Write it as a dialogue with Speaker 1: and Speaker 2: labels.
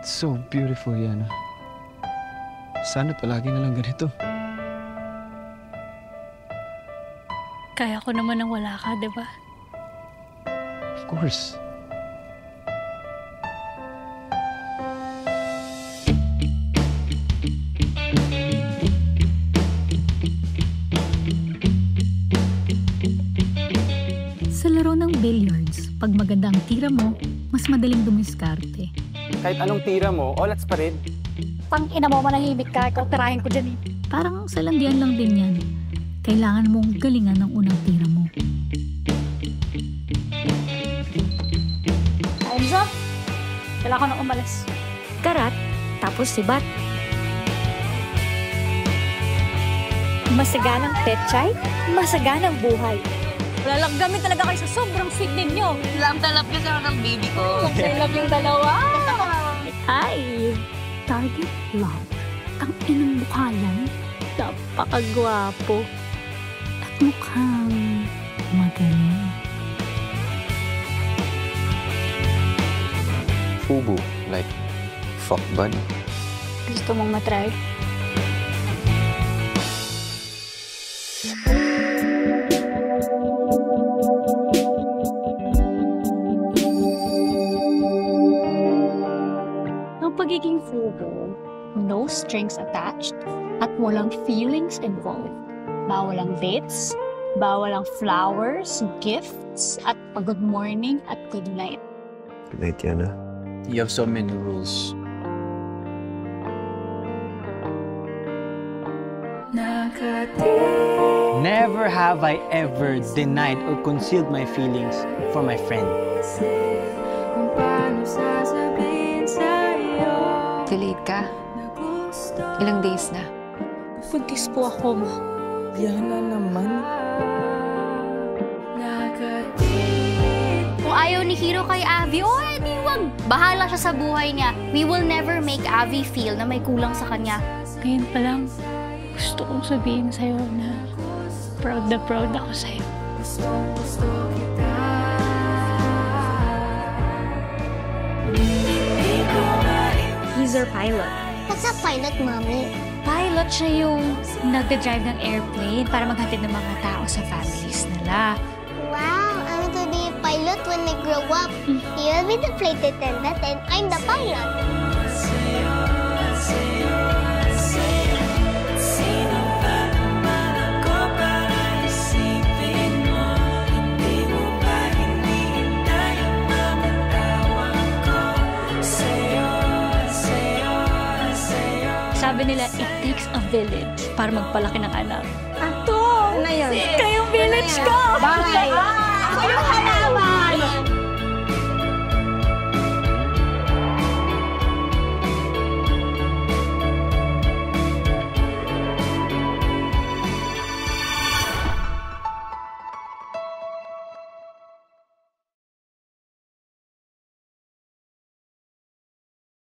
Speaker 1: It's so beautiful, Yllana. Sana palagi na lang ganito.
Speaker 2: Kaya ko naman nang wala ka, di ba?
Speaker 1: Of course.
Speaker 3: Sa laro ng billiards, pag maganda ang tira mo, mas madaling dumiskarte.
Speaker 4: Kahit anong tira mo, olats pa rin.
Speaker 2: Tang-ina mo, manahimik ka. Ikaw tirahin ko dyan eh.
Speaker 3: Parang sa landian lang din yan. Kailangan mong galingan ng unang tira mo.
Speaker 2: Time's up. Kailangan ko nang umalis.
Speaker 5: Karat, tapos sibat.
Speaker 2: Masaganang petchay, masaganang buhay. Lalagdamin talaga kayo sa sobrang sweet ninyo.
Speaker 5: Talap kasi ako ng baby ko.
Speaker 2: I love yung dalawa.
Speaker 3: Ay! Target lock. Ang inang mukha yan. Napakagwapo. At mukhang magaling.
Speaker 1: Fubu, like fuck bud.
Speaker 2: Gusto mong matry? Ang pagiging fubu, no strings attached, at walang feelings involved. Bawal ang dates, bawal ang flowers, gifts, at pag-good morning at good night.
Speaker 1: Good night, Yllana. You have so many rules.
Speaker 6: Never have I ever denied or concealed my feelings for my friend.
Speaker 7: Delayed ka? Ilang days na?
Speaker 2: Buntis po ako, ma.
Speaker 8: Yllana naman.
Speaker 5: Kung ayaw ni Hiro kay Abby, oh, edi wag. Bahala siya sa buhay niya. We will never make Abby feel na may kulang sa kanya.
Speaker 2: Ngayon pa lang, gusto kong sabihin sa'yo na proud ako sa'yo.
Speaker 5: He's our pilot.
Speaker 9: What's a pilot, Mommy?
Speaker 2: Pilot siya yung nagde-drive ng airplane para maghatid ng mga tao sa families nila.
Speaker 9: Wow, I want to be a pilot when I grow up. You'll be the flight attendant and I'm the pilot.
Speaker 2: Sabi nila, it takes a village para magpalaki ng anak.
Speaker 8: Ato! Na yun.
Speaker 2: Kayong village ko!
Speaker 8: Bye!